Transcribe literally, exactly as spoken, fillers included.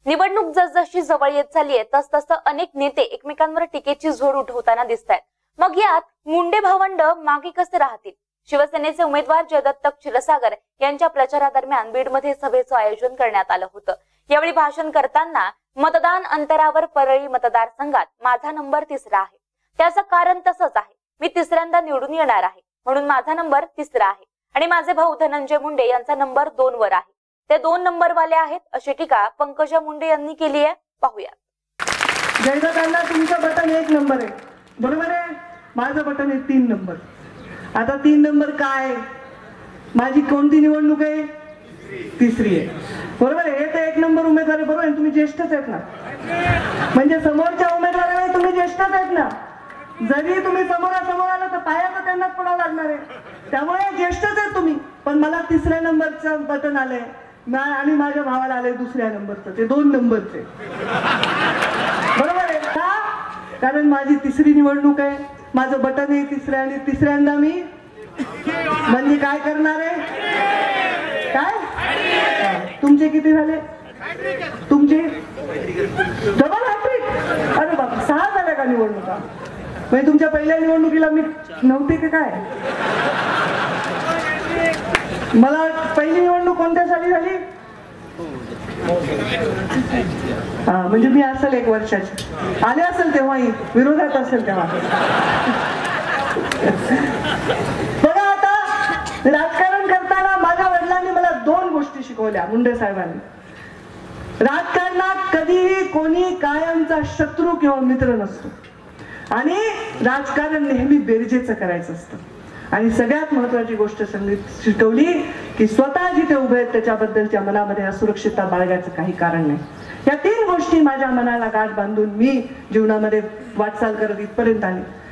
निवडणूक जसजशी जवळ येत चालली आहे तस तसं अनेक नेते एकमेकांवर टीकेची झोड उठवताना दिसत आहेत। मग यात मुंडे भावंड मागे कसे राहतील? शिवसेनेचे उमेदवार जयदत्त क्षीरसागर यांच्या प्रचारादरम्यान बीडमध्ये सभेचं आयोजन करण्यात आलं होतं। यावेळी भाषण करताना मतदान अंतरावर परळी मतदारसंघात माझा नंबर तिसरा आहे, त्याचं कारण तसंच आहे, मी तिसऱ्यांदा निवडून येणार आहे म्हणून माझा नंबर तिसरा आहे आणि माझे भाऊ धनंजय मुंडे यांचा नंबर दोन वर आहे, ते दोन नंबर वाले आहेत, अशी टीका पंकजा मुंडे यांनी केली आहे। पाहूया। जयदत्तांना तुमचं बटन एक नंबर आहे, बरोबर आहे, माझं बटन आहे तीन नंबर। आता तीन नंबर काय, माझी कोणती निवडणूक आहे? तिसरी आहे, बरोबर आहे। हे तर एक नंबर उमेदवार आहे, बरोबर आहे, तुम्ही ज्येष्ठच आहेत ना, म्हणजे समोरच्या उमेदवाराला तुम्ही ज्येष्ठच आहेत ना, जरी तुम्ही समोरासमोर आला तर पाया तर त्यांनाच पडावं लागणार आहे, त्यामुळे ज्येष्ठच आहेत तुम्ही। पण मला तिसऱ्या नंबरचं बटन आलंय आणि माझ्या भावाला आलंय दुसऱ्या नंबरचं, ते दोन नंबरचे, बरोबर आहे का? कारण माझी तिसरी निवडणूक आहे, माझं बटन आहे तिसऱ्या आणि तिसऱ्यांदा मी म्हणजे काय करणार आहे? काय तुमचे किती झाले? तुमचे डबल हॅट्रिक? अरे बाबा, सहा झाल्या का निवडणुका? म्हणजे तुमच्या पहिल्या निवडणुकीला मी नव्हते का काय? मला पहिली निवडणूक कोणत्या साली झाली? हा, म्हणजे मी असेल एक वर्षाची, आले असेल तेव्हाही, विरोधात असेल तेव्हा। बघा, आता राजकारण करताना माझ्या वडिलांनी मला दोन गोष्टी शिकवल्या, मुंडे साहेबांनी। राजकारणात कधीही कोणी कायमचा शत्रू किंवा मित्र नसतो आणि राजकारण नेहमी बेरजेचं करायचं असतं। आणि सगळ्यात महत्वाची गोष्ट शिकवली की स्वतः जिथे उभे आहेत त्याच्याबद्दलच्या मनामध्ये असुरक्षितता बाळगायचं काही कारण नाही। या तीन गोष्टी माझ्या मनाला गाठ बांधून मी जीवनामध्ये वाटचाल करत इथपर्यंत आली।